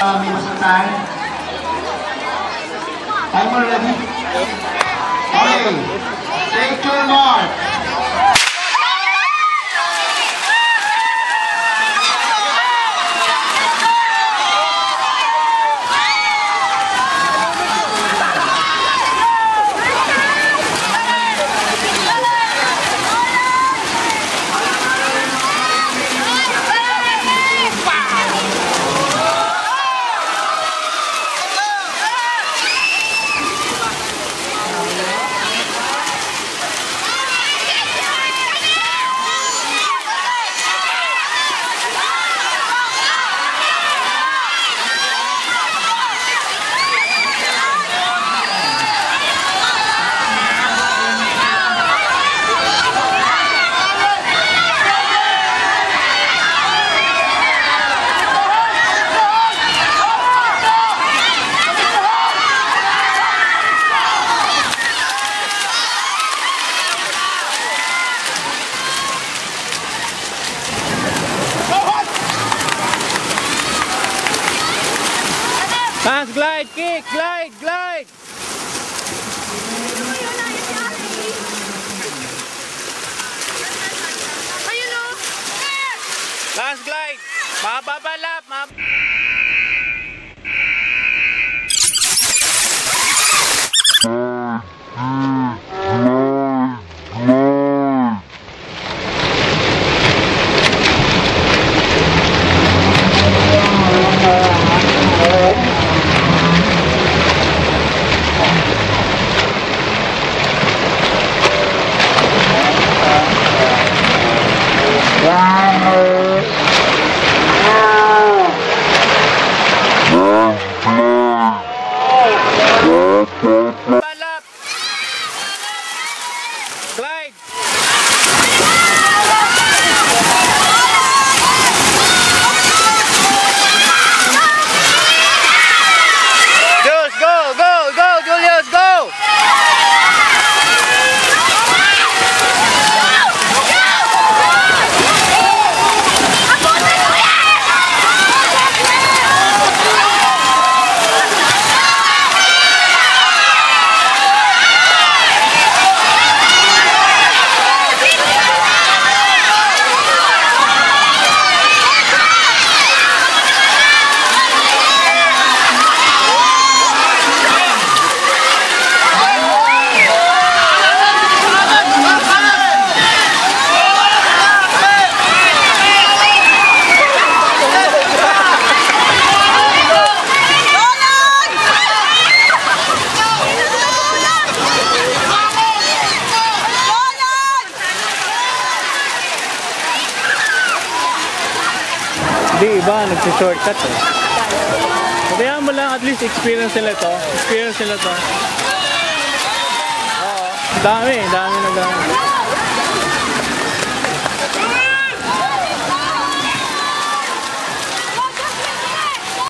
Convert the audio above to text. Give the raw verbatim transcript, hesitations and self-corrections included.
Minsan time. Timer ready? Okay. Take your mark. Lance, glide, kick, glide, glide. Lance, glide. Mababalap, mab. Balap. Glide. Julius, go, go, go, Julius, go. Di iba, nagsi-shortcut eh. Kaya mo lang, at least experience nila to. Experience nila to. Oo. Dami, dami na dami.